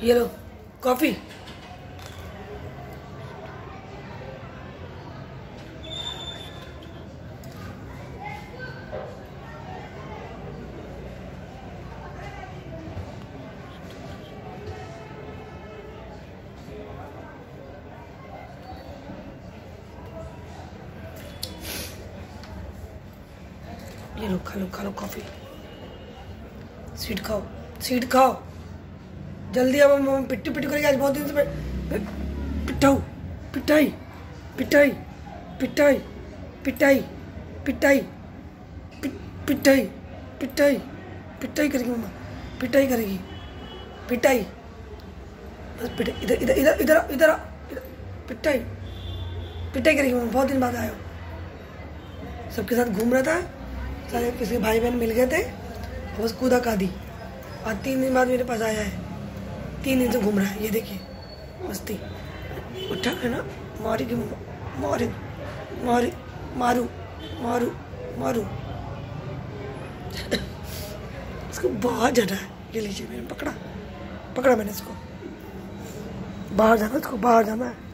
ये लो कॉफी। ये लो खा लो कॉफी। स्वीट खाओ, स्वीट खाओ जल्दी। अब हम पिट्टू पिट्टू करेंगे आज बहुत दिन से। पिटाऊ पिटाई पिटाई पिटाई पिटाई पिटाई पिटाई पिटाई पिटाई करेगी मम्मा, पिटाई करेगी, पिटाई बस पिटाई। इधर इधर इधर इधर इधर पिटाई पिटाई करेगी मम्मा। बहुत दिन बाद आया हो, सबके साथ घूम रहा था, सारे किसी भाई बहन मिल गए थे, बस कूदा का दी। और 3 दिन बाद मेरे पास आया है, 3 दिन से घूम रहा है। ये देखिए मस्ती। उठा है ना, मारेगी मारे मारे मारू मारू मारू। इसको बहुत ज़्यादा है। ये लीजिए मैंने पकड़ा मैंने इसको। बाहर जाना, इसको बाहर जाना है।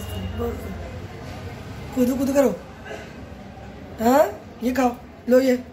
कूदो करो। हाँ ये खाओ, लो ये